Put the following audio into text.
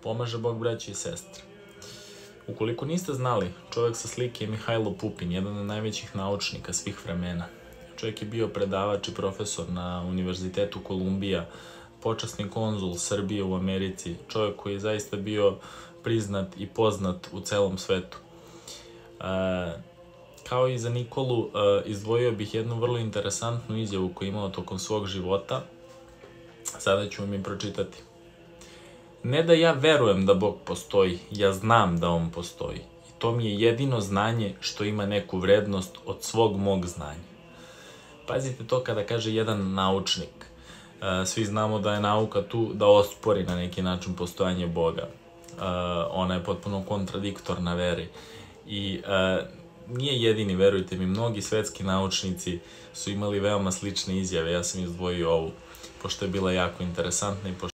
Pomaže Bog, braće i sestre. Ukoliko niste znali, čovjek sa slike je Mihajlo Pupin, jedan od najvećih naučnika svih vremena. Čovjek je bio predavač i profesor na Univerzitetu Kolumbija, počasni konzul Srbije u Americi, čovjek koji je zaista bio priznat i poznat u celom svetu. Kao i za Nikolu, izdvojio bih jednu vrlo interesantnu izjavu koju je imao tokom svog života. Sada ću vam je pročitati. Ne da ja verujem da Bog postoji, ja znam da On postoji. I to mi je jedino znanje što ima neku vrednost od svog mog znanja. Pazite to kada kaže jedan naučnik. Svi znamo da je nauka tu da ospori na neki način postojanje Boga. Ona je potpuno kontradiktorna veri. I nije jedini, verujte mi, mnogi svetski naučnici su imali veoma slične izjave. Ja sam izdvojio ovu, pošto je bila jako interesantna i pošto